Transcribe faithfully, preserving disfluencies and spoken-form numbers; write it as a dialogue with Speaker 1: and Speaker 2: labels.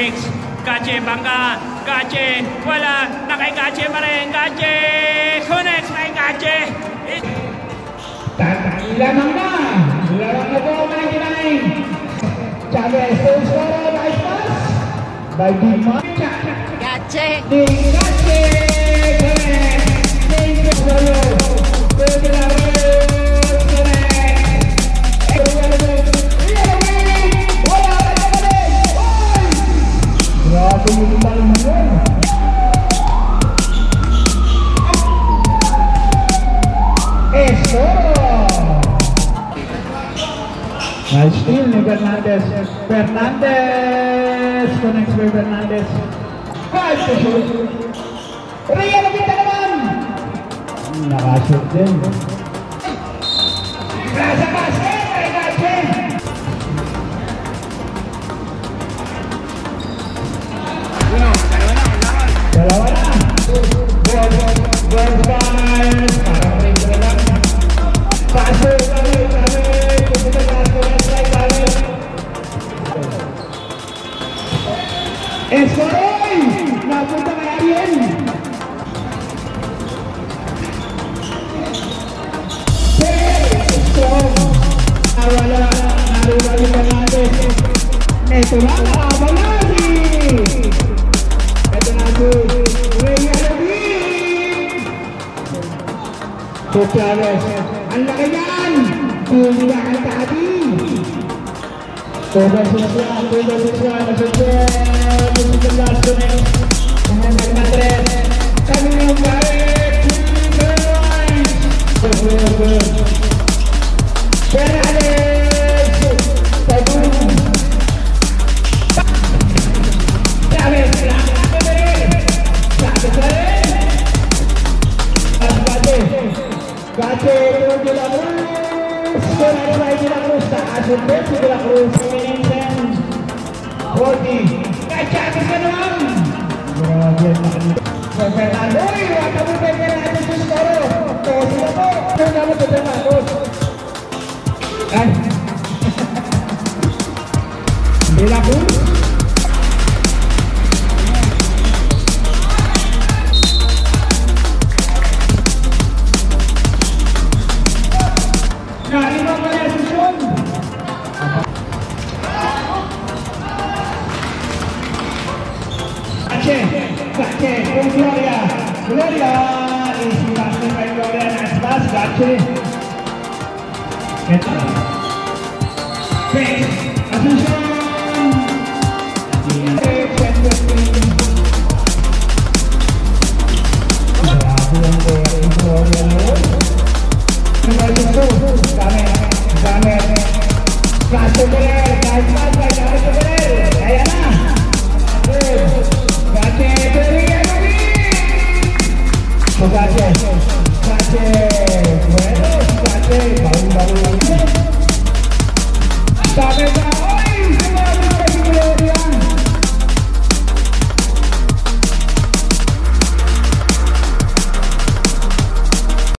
Speaker 1: Phoenix. Gache, bangga. Gache, wala. Na kay Gache pa rin. Gache, Phoenix, may Gache.
Speaker 2: Lamang na. Lamang na po, ninety-nine. Chavez, full score, nice pass. By Dimon.
Speaker 3: Gache.
Speaker 2: Ding Gache. Ding Gache. Grabe yung balong yun. Eso! Nice steal ni Fernandez. Fernandez! Connects by Fernandez. Five to shoot. Ria nakita naman! Nakashoot din. Plaza basket! Ay Gache! Dalawa na. Goal, goal guys. Parang rin ko lang. Paso, kami, kami. Pupunta ka ako na slide kami. Escoroy! Napunta ka yan. Strong. Nawala. Naribali ka natin. Ito na, nakabalagi. Ito na po, Rhea Levine! Chavez, ang laki yan! Hindi na kay Tati! Tugas na siya, tugas na siya, nasa siya, nasa siya, last connect. Ang nagmatres, kami yung balik, Fernandez! Fernandez! Tagung! Chavez, Gache, turun de la Cruz, Sonado by de la Cruz, taas yung bench de la Cruz, Vincent, forty, Gache ka naman! Grabe yan makanito. Fernando, waka mo ba yan natin sa skoro? Ito sila po, ito naman sa Fernando. Ay! De la Cruz? Gache, con Gloria. Gloria is passing by Gloria and pass Gache. Get up. Great. Attention. Grabe ang Gloria Lord. Number two. Dami. Dami. Gache Beler. Guys, pass by Gache Beler. Kaya na. Gache, Ria Levine! So Gache, Gache, bueno, Gache, baru-baru lagi.